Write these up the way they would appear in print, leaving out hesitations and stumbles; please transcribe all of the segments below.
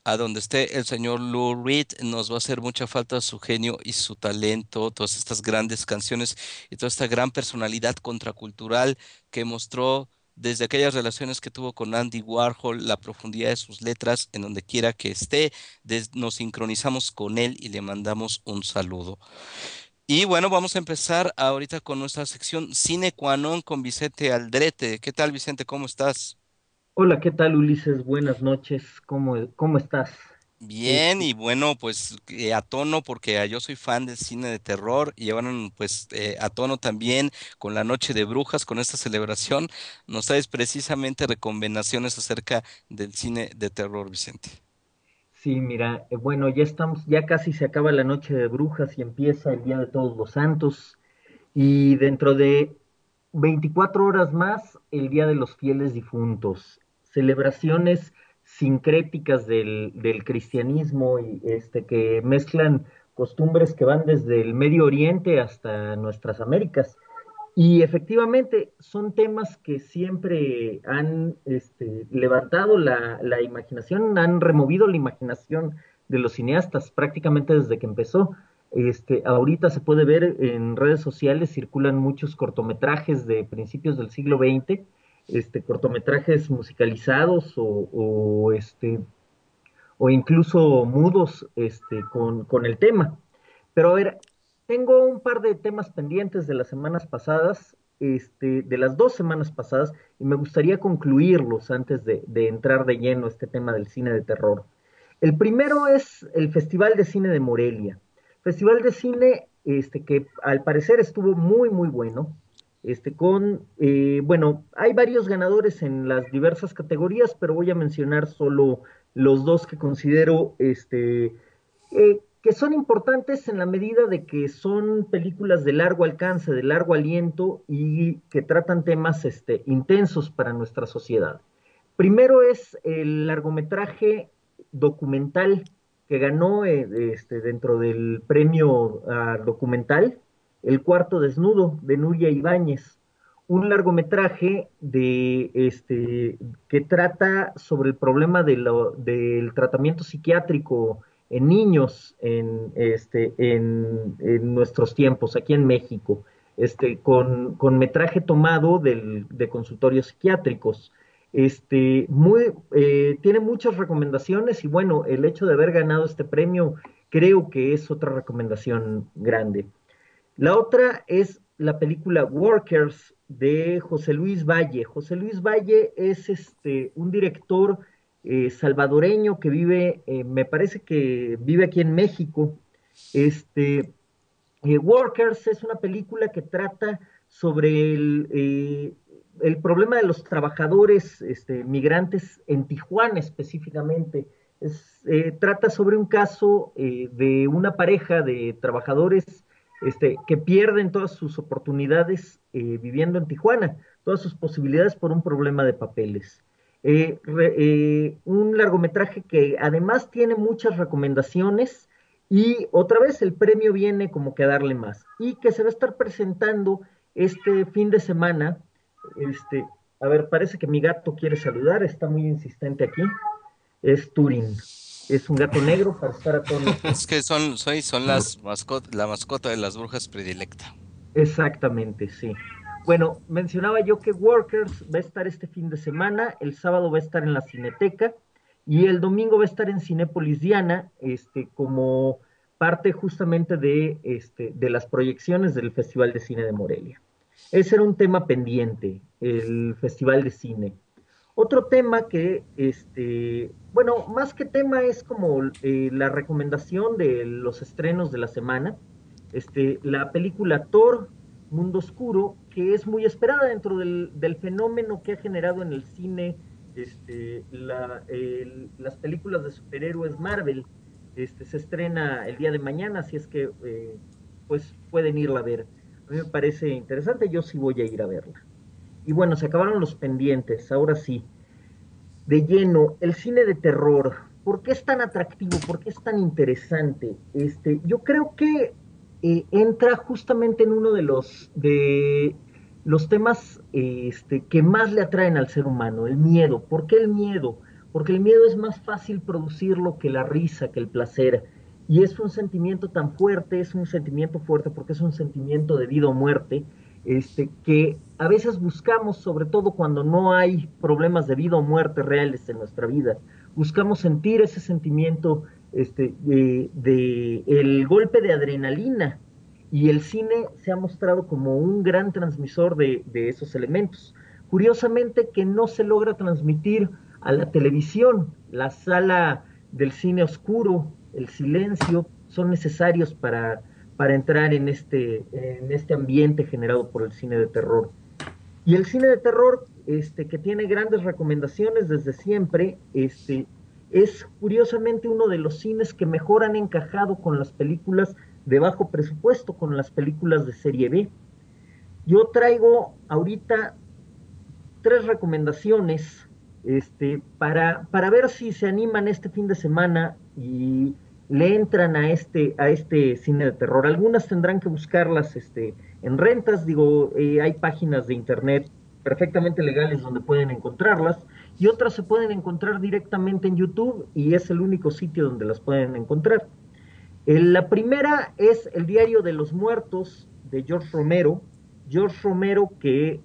A donde esté el señor Lou Reed, nos va a hacer mucha falta su genio y su talento, todas estas grandes canciones y toda esta gran personalidad contracultural que mostró desde aquellas relaciones que tuvo con Andy Warhol, la profundidad de sus letras, en donde quiera que esté, nos sincronizamos con él y le mandamos un saludo. Y bueno, vamos a empezar ahorita con nuestra sección Cine Qua Non con Vicente Aldrete. ¿Qué tal, Vicente? ¿Cómo estás? Hola, ¿qué tal, Ulises? Buenas noches. ¿Cómo estás? Bien, Este, y bueno, pues a tono, porque yo soy fan del cine de terror, y llevaron pues a tono también con la Noche de Brujas, con esta celebración, nos traes precisamente recomendaciones acerca del cine de terror, Vicente. sí, mira, bueno, ya casi se acaba la noche de brujas y empieza el Día de Todos los Santos. Y dentro de 24 horas más, el Día de los Fieles Difuntos. Celebraciones sincréticas del cristianismo y que mezclan costumbres que van desde el Medio Oriente hasta nuestras Américas. Y efectivamente son temas que siempre han levantado la imaginación, han removido la imaginación de los cineastas prácticamente desde que empezó. Ahorita se puede ver en redes sociales, circulan muchos cortometrajes de principios del siglo XX, cortometrajes musicalizados o incluso mudos con el tema. Pero a ver, tengo un par de temas pendientes de las semanas pasadas, de las 2 semanas pasadas, y me gustaría concluirlos antes de entrar de lleno a este tema del cine de terror. El primero es el Festival de Cine de Morelia. Festival de cine que al parecer estuvo muy, muy bueno. Bueno, hay varios ganadores en las diversas categorías, pero voy a mencionar solo los dos que considero que son importantes en la medida de que son películas de largo alcance, de largo aliento y que tratan temas intensos para nuestra sociedad. Primero es el largometraje documental que ganó dentro del premio documental, El Cuarto Desnudo, de Nuria Ibáñez. Un largometraje que trata sobre el problema del tratamiento psiquiátrico en niños en nuestros tiempos, aquí en México, con metraje tomado de consultorios psiquiátricos. Tiene muchas recomendaciones y bueno, el hecho de haber ganado este premio creo que es otra recomendación grande. La otra es la película Workers de José Luis Valle. José Luis Valle es un director salvadoreño que vive, me parece que vive aquí en México. Este, Workers es una película que trata sobre el problema de los trabajadores migrantes en Tijuana específicamente. Trata sobre un caso de una pareja de trabajadores que pierden todas sus oportunidades viviendo en Tijuana, todas sus posibilidades por un problema de papeles. Un largometraje que además tiene muchas recomendaciones y otra vez el premio viene como que a darle más. Y que se va a estar presentando este fin de semana. Este, a ver, parece que mi gato quiere saludar, está muy insistente aquí. Es Turing. Es un gato negro para estar a tono. Es que son la mascota de las brujas predilecta. Exactamente, sí. Bueno, mencionaba yo que Workers va a estar este fin de semana, el sábado va a estar en la Cineteca y el domingo va a estar en Cinépolis Diana, como parte justamente de las proyecciones del Festival de Cine de Morelia. Ese era un tema pendiente, el Festival de Cine. Otro tema que, bueno, más que tema es como la recomendación de los estrenos de la semana. La película Thor, Mundo Oscuro, que es muy esperada dentro del fenómeno que ha generado en el cine las películas de superhéroes Marvel. Se estrena el día de mañana, así es que pues pueden irla a ver. A mí me parece interesante, yo sí voy a ir a verla. Y bueno, se acabaron los pendientes, ahora sí de lleno, el cine de terror, ¿por qué es tan atractivo? ¿Por qué es tan interesante? Yo creo que entra justamente en uno de los temas que más le atraen al ser humano, el miedo. ¿Por qué el miedo? porque el miedo es más fácil producirlo que la risa, que el placer. Y es un sentimiento tan fuerte, es un sentimiento fuerte porque es un sentimiento de vida o muerte, que a veces buscamos, sobre todo cuando no hay problemas de vida o muerte reales en nuestra vida, buscamos sentir ese sentimiento el golpe de adrenalina, y el cine se ha mostrado como un gran transmisor de esos elementos. Curiosamente que no se logra transmitir a la televisión. La sala del cine oscuro, el silencio, son necesarios para entrar en este ambiente generado por el cine de terror. Y el cine de terror, que tiene grandes recomendaciones desde siempre, es curiosamente uno de los cines que mejor han encajado con las películas de bajo presupuesto, con las películas de serie B. Yo traigo ahorita tres recomendaciones para ver si se animan este fin de semana y le entran a este cine de terror. Algunas tendrán que buscarlas en rentas, digo, hay páginas de internet perfectamente legales donde pueden encontrarlas, y otras se pueden encontrar directamente en YouTube y es el único sitio donde las pueden encontrar. La primera es El Diario de los Muertos de George Romero. George Romero que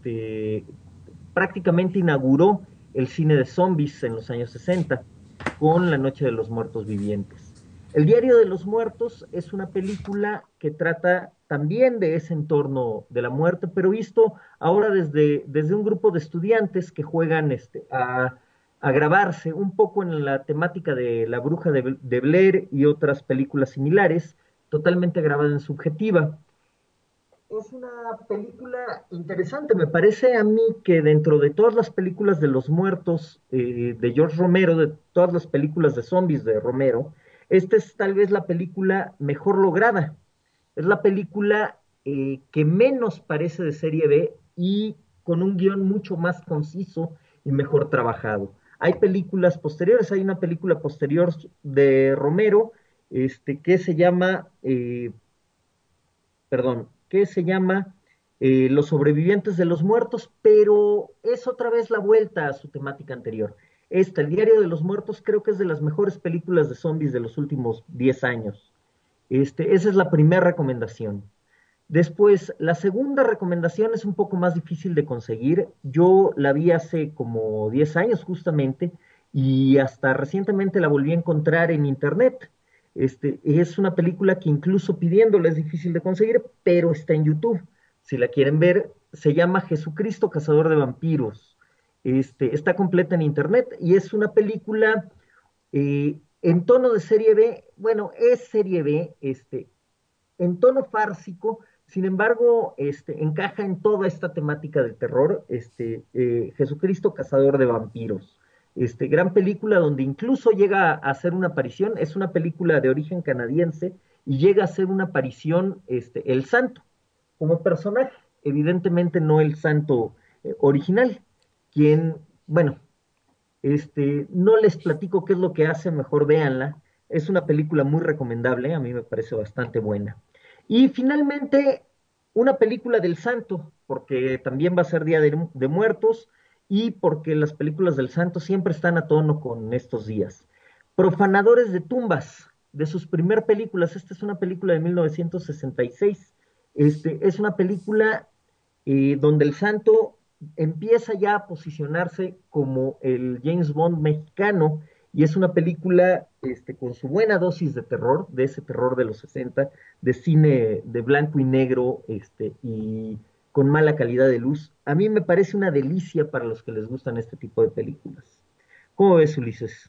prácticamente inauguró el cine de zombies en los años 60 con La Noche de los Muertos Vivientes. El Diario de los Muertos es una película que trata también de ese entorno de la muerte, pero visto ahora desde un grupo de estudiantes que juegan a grabarse un poco en la temática de La Bruja de Blair y otras películas similares, totalmente grabada en subjetiva. Es una película interesante, me parece a mí que dentro de todas las películas de los muertos de George Romero, de todas las películas de zombies de Romero, esta es tal vez la película mejor lograda. Es la película que menos parece de serie B y con un guión mucho más conciso y mejor trabajado. Hay películas posteriores, hay una película posterior de Romero que se llama perdón, que se llama Los sobrevivientes de los muertos, pero es otra vez la vuelta a su temática anterior. El Diario de los Muertos, creo que es de las mejores películas de zombies de los últimos 10 años. Esa es la primera recomendación. Después, la segunda recomendación es un poco más difícil de conseguir. Yo la vi hace como 10 años justamente y hasta recientemente la volví a encontrar en internet. Es una película que incluso pidiéndola es difícil de conseguir, pero está en YouTube. Si la quieren ver, se llama Jesucristo Cazador de Vampiros. Está completa en internet y es una película en tono de serie B. Bueno, es serie B, en tono fársico, sin embargo, encaja en toda esta temática del terror, Jesucristo Cazador de Vampiros. Gran película donde incluso llega a hacer una aparición, es una película de origen canadiense y llega a hacer una aparición el santo como personaje, evidentemente no el santo original, quien, bueno, no les platico qué es lo que hace, mejor véanla. Es una película muy recomendable, a mí me parece bastante buena. Y finalmente, una película del Santo, porque también va a ser Día de Muertos y porque las películas del Santo siempre están a tono con estos días. Profanadores de tumbas, de sus primeras películas, esta es una película de 1966. Es una película donde el Santo empieza ya a posicionarse como el James Bond mexicano, y es una película con su buena dosis de terror, de ese terror de los 60, de cine de blanco y negro, y con mala calidad de luz. A mí me parece una delicia para los que les gustan este tipo de películas. ¿Cómo ves, Ulises?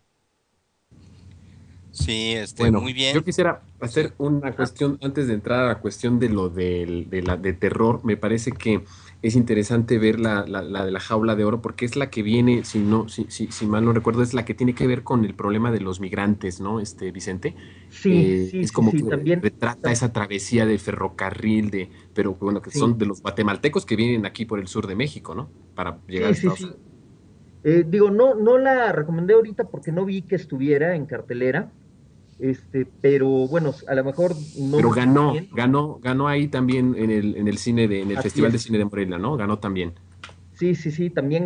Sí, Bueno, muy yo bien. quisiera Sí. hacer una cuestión, antes de entrar a la cuestión de lo de terror, me parece que es interesante ver la de la jaula de oro, porque es la que viene, si no, si mal no recuerdo, es la que tiene que ver con el problema de los migrantes, ¿no? Vicente. Sí, sí, Es sí, como sí, que también, retrata esa travesía de ferrocarril, pero bueno, que sí, son de los guatemaltecos que vienen aquí por el sur de México, ¿no? Para llegar a sí, sí, Estados sí. Unidos. Digo, no la recomendé ahorita porque no vi que estuviera en cartelera, pero bueno, a lo mejor no Pero me fijé bien. ganó ahí también en el cine en el Así Festival de es. Cine de Morelia, ¿no? Ganó también. Sí, sí, sí, también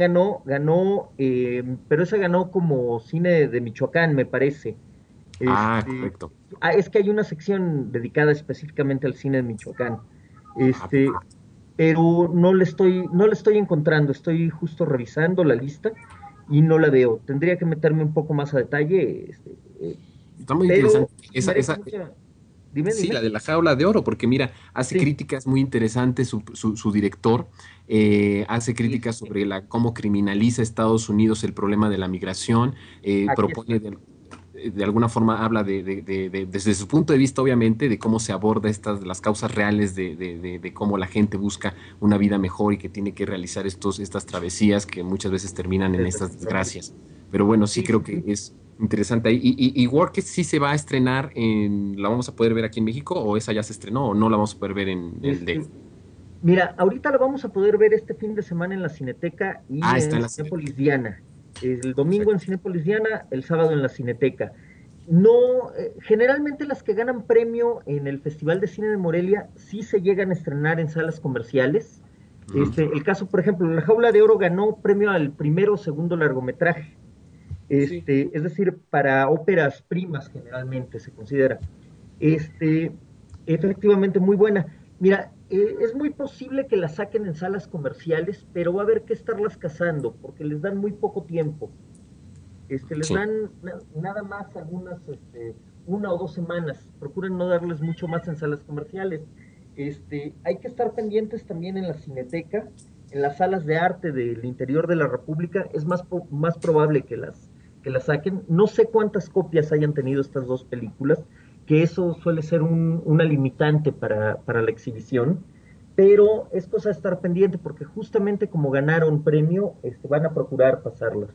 pero esa ganó como cine de Michoacán, me parece. Ah, Este, correcto. es que hay una sección dedicada específicamente al cine de Michoacán. Ah, Este, perfecto. pero no la estoy encontrando, estoy justo revisando la lista y no la veo. Tendría que meterme un poco más a detalle, Está muy pero interesante. sí merece mucha. Dime, Sí, la dime. de la jaula de oro, porque mira, hace Sí, críticas muy interesantes su director, hace sí, sí, críticas sí. sobre cómo criminaliza Estados Unidos el problema de la migración, Aquí propone está. de alguna forma, habla desde su punto de vista, obviamente, de cómo se aborda las causas reales de cómo la gente busca una vida mejor y que tiene que realizar estas travesías que muchas veces terminan en Es estas desesperante. desgracias. Pero bueno, sí Sí, creo sí, que sí. es interesante ahí. ¿Y Work sí se va a estrenar ¿la vamos a poder ver aquí en México o esa ya se estrenó o no la vamos a poder ver en el Este, DF? Mira, ahorita la vamos a poder ver este fin de semana en la Cineteca y Ah, está en en la Cinépolis Cineteca. Diana. El domingo en Perfecto. Cinépolis Diana, el sábado en la Cineteca. No, generalmente las que ganan premio en el Festival de Cine de Morelia sí se llegan a estrenar en salas comerciales. Ujú. El caso, por ejemplo, La Jaula de Oro ganó premio al primero o segundo largometraje. Sí. Es decir, para óperas primas generalmente se considera. Este, Efectivamente, muy buena. Mira, es muy posible que la saquen en salas comerciales, pero va a haber que estarlas cazando, porque les dan muy poco tiempo. Les Sí. dan nada más algunas, 1 o 2 semanas. Procuren no darles mucho más en salas comerciales. Hay que estar pendientes también en la Cineteca, en las salas de arte del interior de la República. Es más probable que las saquen. No sé cuántas copias hayan tenido estas dos películas, que eso suele ser una limitante para la exhibición. Pero es cosa de estar pendiente porque justamente como ganaron premio, van a procurar pasarlas.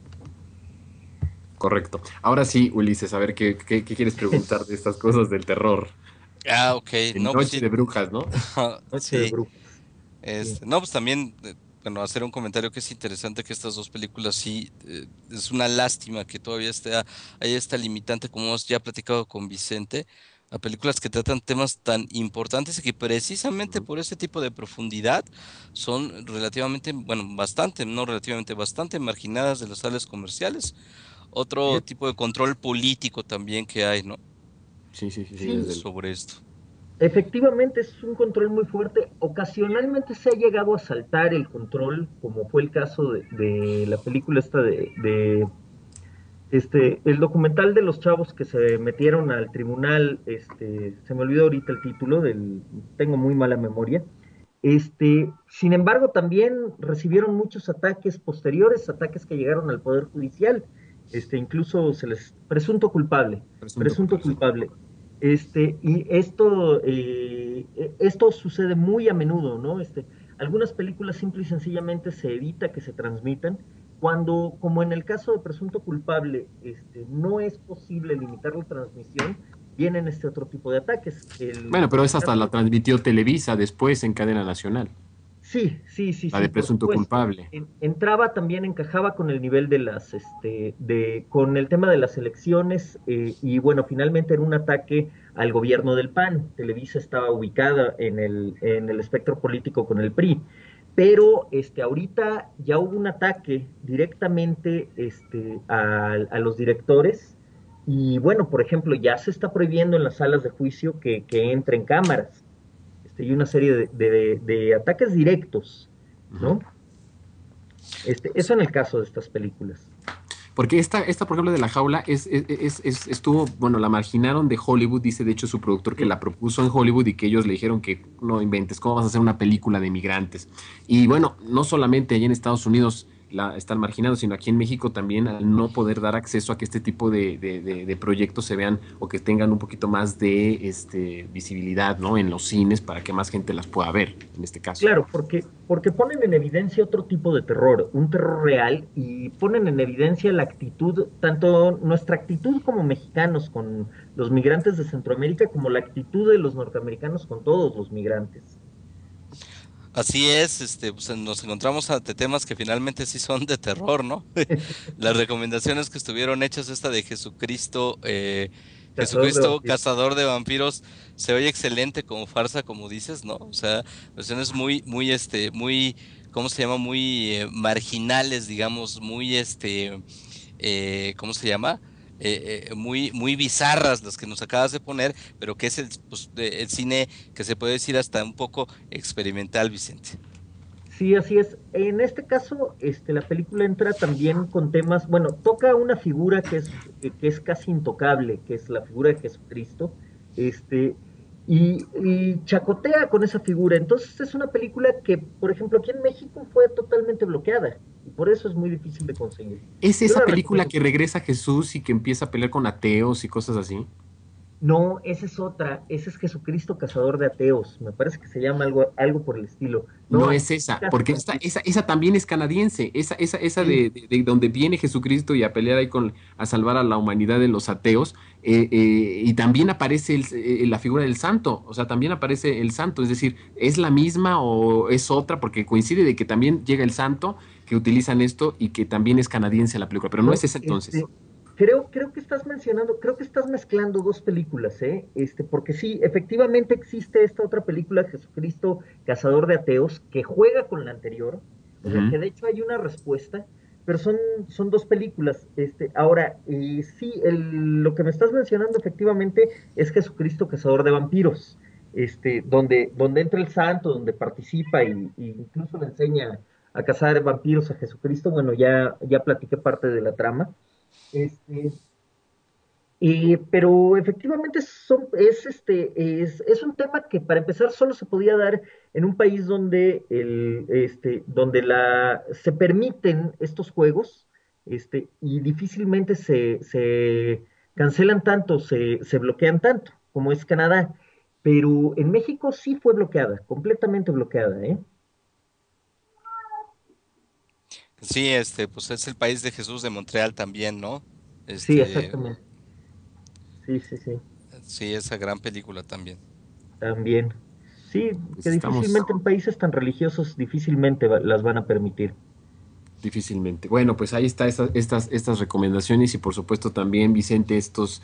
Correcto. Ahora sí, Ulises, a ver qué quieres preguntar de estas cosas del terror. Ah, ok, En no, pues Noche sí, de Brujas, ¿no? Noche de sí, Brujas. Sí. no, pues también, bueno, hacer un comentario que es interesante que estas dos películas sí, es una lástima que todavía haya esta limitante, como hemos ya platicado con Vicente, a películas que tratan temas tan importantes y que precisamente Ujú. por ese tipo de profundidad son relativamente, bueno, bastante, no relativamente, bastante marginadas de las salas comerciales. Otro Fíjate. tipo de control político también que hay, ¿no? Sí, sí, sí, sí, Sí, desde luego. Sobre esto. efectivamente es un control muy fuerte. Ocasionalmente se ha llegado a saltar el control, como fue el caso de la película esta el documental de los chavos que se metieron al tribunal, se me olvidó ahorita el título, tengo muy mala memoria. Sin embargo, también recibieron muchos ataques posteriores, ataques que llegaron al Poder Judicial, incluso presunto culpable, Presunto presunto culpable, sí. culpable. Esto sucede muy a menudo, ¿no? Algunas películas simple y sencillamente se evita que se transmitan cuando, como en el caso de presunto culpable, no es posible limitar la transmisión, vienen este otro tipo de ataques. Bueno, pero En el esa hasta la caso, transmitió Televisa después en cadena nacional, sí, sí, sí, la sí, de por Presunto supuesto. Culpable. Entraba también, encajaba con el nivel con el tema de las elecciones, y bueno, finalmente era un ataque al gobierno del PAN. Televisa estaba ubicada en el espectro político con el PRI. Pero ahorita ya hubo un ataque directamente a los directores y bueno, por ejemplo, ya se está prohibiendo en las salas de juicio que entren cámaras, y una serie de ataques directos, Ujú. ¿no? Eso en el caso de estas películas. Porque por ejemplo, de La Jaula estuvo, bueno, la marginaron de Hollywood, dice de hecho su productor que Sí, la propuso en Hollywood y que ellos le dijeron que no inventes, ¿cómo vas a hacer una película de migrantes? Y bueno, no solamente allá en Estados Unidos la están marginando, sino aquí en México también al no poder dar acceso a que este tipo de proyectos se vean o que tengan un poquito más de visibilidad, ¿no? En los cines para que más gente las pueda ver, en este caso. claro, porque ponen en evidencia otro tipo de terror, un terror real, y ponen en evidencia la actitud, tanto nuestra actitud como mexicanos con los migrantes de Centroamérica, como la actitud de los norteamericanos con todos los migrantes. Así es, pues nos encontramos ante temas que finalmente sí son de terror, ¿no? Las recomendaciones que estuvieron hechas, esta de Jesucristo, Cazador de Jesucristo, vampiros. cazador de vampiros, se oye excelente como farsa, como dices, ¿no? O sea, cuestiones muy, muy, muy ¿cómo se llama? Muy marginales, digamos, muy, ¿cómo se llama? Muy, muy bizarras las que nos acabas de poner, pero que es pues, el cine que se puede decir hasta un poco experimental, Vicente. Sí, así es. En este caso, la película entra también con temas, bueno, toca una figura que es casi intocable, que es la figura de Jesucristo, este, y chacotea con esa figura. Entonces es una película que, por ejemplo, aquí en México fue totalmente bloqueada, y por eso es muy difícil de conseguir. ¿Es Yo esa la película recomiendo. que regresa Jesús y que empieza a pelear con ateos y cosas así? No, esa es otra, ese es Jesucristo cazador de ateos, me parece que se llama algo por el estilo. No No, es esa, casi porque tantito. esa también es canadiense, esa Sí, de donde viene Jesucristo y a pelear ahí a salvar a la humanidad de los ateos, y también aparece la figura del santo, o sea, también aparece el santo, es decir, ¿es la misma o es otra? Porque coincide de que también llega el santo, que utilizan esto y que también es canadiense la película, pero no es no, esa entonces. creo que estás mencionando, creo que estás mezclando dos películas, ¿eh? Porque sí, efectivamente existe esta otra película, Jesucristo, Cazador de Ateos, que juega con la anterior, o sea, Ujú. que de hecho hay una respuesta, pero son dos películas. Ahora, sí, lo que me estás mencionando efectivamente es Jesucristo, Cazador de Vampiros, donde entra el santo, donde participa y incluso le enseña a cazar vampiros a Jesucristo. Bueno, ya platiqué parte de la trama. Este, pero efectivamente es un tema que para empezar solo se podía dar en un país donde se permiten estos juegos, y difícilmente se cancelan tanto, se bloquean tanto, como es Canadá. Pero en México sí fue bloqueada, completamente bloqueada, ¿eh? Sí, pues es el país de Jesús de Montreal también, ¿no? Sí, Este, exactamente. Sí, sí, sí. sí, esa gran película también. También. Sí, que Pues estamos difícilmente en países tan religiosos difícilmente las van a permitir. difícilmente. Bueno, pues ahí está estas recomendaciones y por supuesto también, Vicente, estos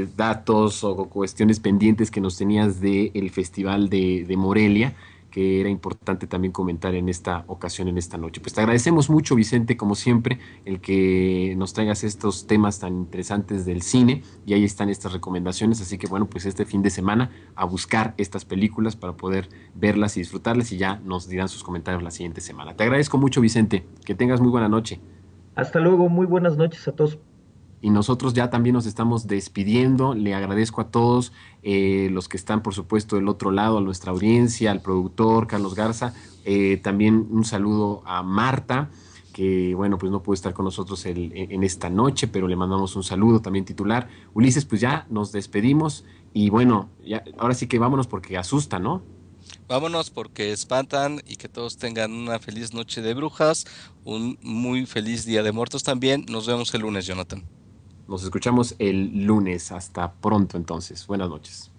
datos o cuestiones pendientes que nos tenías del Festival de Morelia, que era importante también comentar en esta ocasión, en esta noche. Pues te agradecemos mucho, Vicente, como siempre, el que nos traigas estos temas tan interesantes del cine y ahí están estas recomendaciones. Así que bueno, pues este fin de semana a buscar estas películas para poder verlas y disfrutarlas y ya nos dirán sus comentarios la siguiente semana. Te agradezco mucho, Vicente. Que tengas muy buena noche. Hasta luego, muy buenas noches a todos. Y nosotros ya también nos estamos despidiendo. Le agradezco a todos los que están, por supuesto, del otro lado, a nuestra audiencia, al productor Carlos Garza. También un saludo a Marta, que bueno, pues no pudo estar con nosotros en esta noche, pero le mandamos un saludo también titular. Ulises, pues ya nos despedimos y bueno, ya, ahora sí que vámonos porque asusta, ¿no? Vámonos porque espantan y que todos tengan una feliz noche de brujas, un muy feliz Día de Muertos también. Nos vemos el lunes, Jonathan. Nos escuchamos el lunes. Hasta pronto entonces. Buenas noches.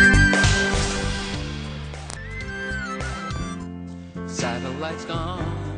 Satellites gone.